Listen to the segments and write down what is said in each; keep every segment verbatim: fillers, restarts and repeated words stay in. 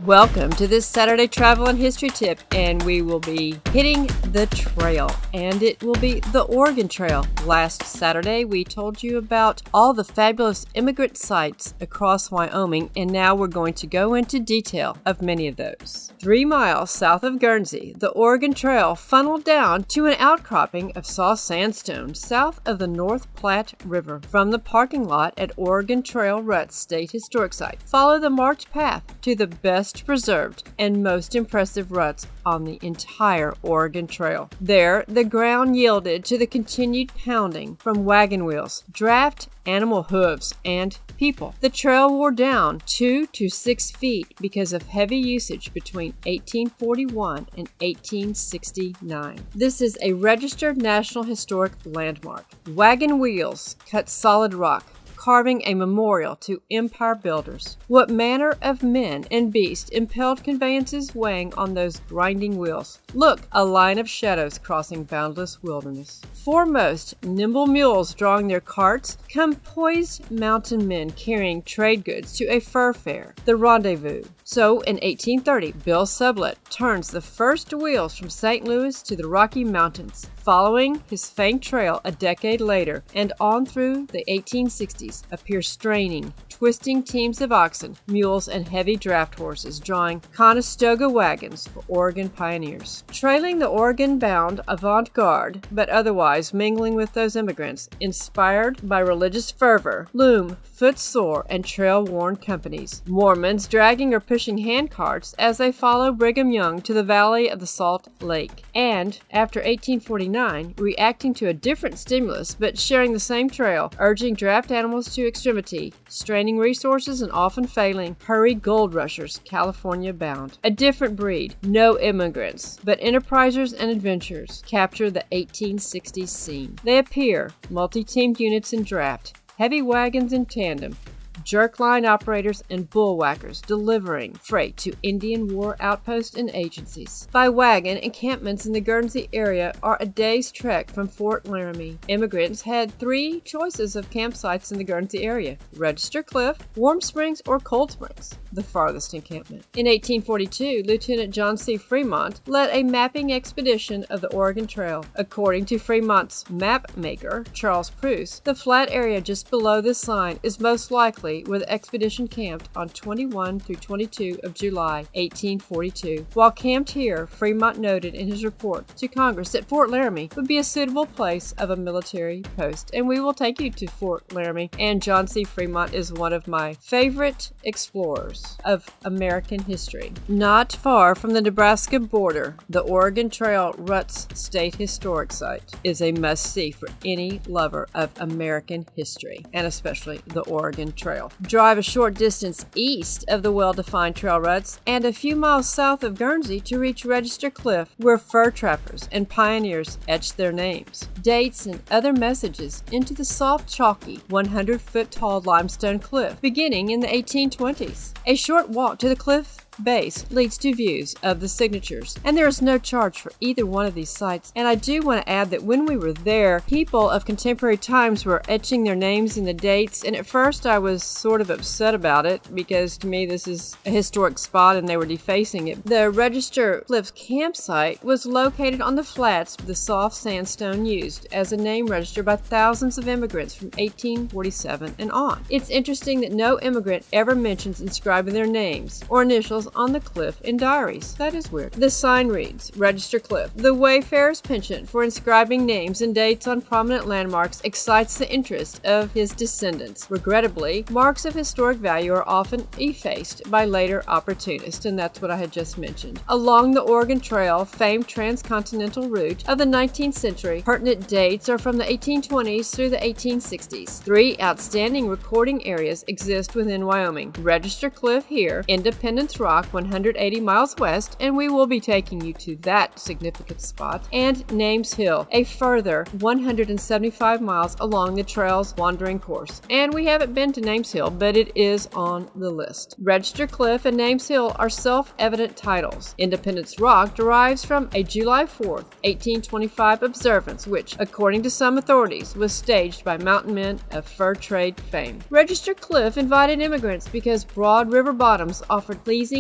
Welcome to this Saturday travel and history tip, and we will be hitting the trail, and it will be the Oregon Trail. Last Saturday we told you about all the fabulous immigrant sites across Wyoming, and now we're going to go into detail of many of those. Three miles south of Guernsey, the Oregon Trail funneled down to an outcropping of soft sandstone south of the North Platte River. From the parking lot at Oregon Trail Ruts State Historic Site, follow the marked path to the best preserved and most impressive ruts on the entire Oregon Trail. There, the ground yielded to the continued pounding from wagon wheels, draft animal hooves, and people. The trail wore down two to six feet because of heavy usage between eighteen forty-one and eighteen sixty-nine. This is a registered National Historic Landmark. Wagon wheels cut solid rock, carving a memorial to empire builders. What manner of men and beasts impelled conveyances weighing on those grinding wheels? Look, a line of shadows crossing boundless wilderness. Foremost, nimble mules drawing their carts, come poised mountain men carrying trade goods to a fur fair, the rendezvous. So, in eighteen thirty, Bill Sublette turns the first wheels from Saint Louis to the Rocky Mountains, following his famed trail a decade later, and on through the eighteen sixties appear straining, twisting teams of oxen, mules, and heavy draft horses drawing Conestoga wagons for Oregon pioneers. Trailing the Oregon-bound avant-garde, but otherwise mingling with those immigrants, inspired by religious fervor, loom footsore and trail-worn companies. Mormons dragging or pushing handcarts as they follow Brigham Young to the valley of the Salt Lake. And, after eighteen forty-nine, reacting to a different stimulus but sharing the same trail, urging draft animals to extremity, straining resources and often failing, hurry gold rushers California bound. A different breed, no immigrants, but enterprisers and adventurers, capture the eighteen sixties scene. They appear, multi-teamed units in draft, heavy wagons in tandem, jerk line operators and bullwhackers delivering freight to Indian war outposts and agencies. By wagon, encampments in the Guernsey area are a day's trek from Fort Laramie. Immigrants had three choices of campsites in the Guernsey area: Register Cliff, Warm Springs, or Cold Springs, the farthest encampment. In eighteen forty-two, Lieutenant John C. Fremont led a mapping expedition of the Oregon Trail. According to Fremont's map maker, Charles Preuss, the flat area just below this line is most likely where the expedition camped on twenty-first through twenty-second of July, eighteen forty-two. While camped here, Fremont noted in his report to Congress that Fort Laramie would be a suitable place of a military post, and we will take you to Fort Laramie, and John C. Fremont is one of my favorite explorers of American history. Not far from the Nebraska border, the Oregon Trail Ruts State Historic Site is a must-see for any lover of American history, and especially the Oregon Trail. Drive a short distance east of the well-defined trail ruts and a few miles south of Guernsey to reach Register Cliff, where fur trappers and pioneers etched their names, dates, and other messages into the soft, chalky, one hundred foot tall limestone cliff beginning in the eighteen twenties. A short walk to the cliff base leads to views of the signatures, and there is no charge for either one of these sites. And I do want to add that when we were there, people of contemporary times were etching their names in the dates, and at first I was sort of upset about it because to me this is a historic spot and they were defacing it. The Register Cliff campsite was located on the flats of the soft sandstone used as a name register by thousands of immigrants from eighteen forty-seven and on. It's interesting that no immigrant ever mentions inscribing their names or initials on the cliff in diaries. That is weird. The sign reads, Register Cliff. The wayfarer's penchant for inscribing names and dates on prominent landmarks excites the interest of his descendants. Regrettably, marks of historic value are often effaced by later opportunists, and that's what I had just mentioned. Along the Oregon Trail, famed transcontinental route of the nineteenth century, pertinent dates are from the eighteen twenties through the eighteen sixties. Three outstanding recording areas exist within Wyoming. Register Cliff here, Independence Rock, one hundred eighty miles west, and we will be taking you to that significant spot, and Names Hill, a further one hundred seventy-five miles along the trail's wandering course. And we haven't been to Names Hill, but it is on the list. Register Cliff and Names Hill are self-evident titles. Independence Rock derives from a July fourth, eighteen twenty-five observance, which, according to some authorities, was staged by mountain men of fur trade fame. Register Cliff invited immigrants because broad river bottoms offered pleasing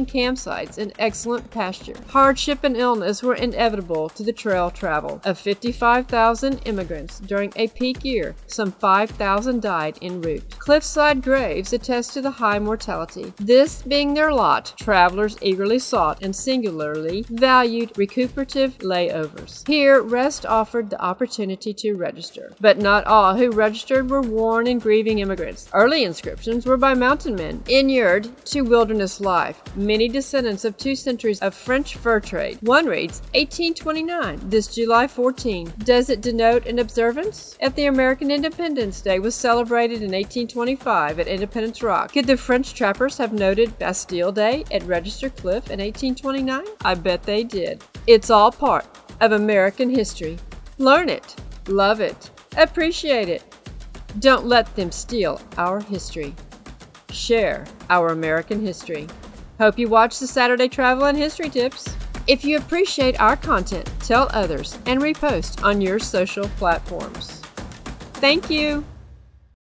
campsites and excellent pasture. Hardship and illness were inevitable to the trail travel. Of fifty-five thousand immigrants during a peak year, some five thousand died en route. Cliffside graves attest to the high mortality. This being their lot, travelers eagerly sought and singularly valued recuperative layovers. Here, rest offered the opportunity to register. But not all who registered were worn and grieving immigrants. Early inscriptions were by mountain men, inured to wilderness life, many descendants of two centuries of French fur trade. One reads, eighteen twenty-nine, this July fourteenth. Does it denote an observance? If the American Independence Day was celebrated in eighteen twenty-five at Independence Rock, could the French trappers have noted Bastille Day at Register Cliff in eighteen twenty-nine? I bet they did. It's all part of American history. Learn it, love it, appreciate it. Don't let them steal our history. Share our American history. Hope you watch the Saturday Travel and History Tips. If you appreciate our content, tell others and repost on your social platforms. Thank you.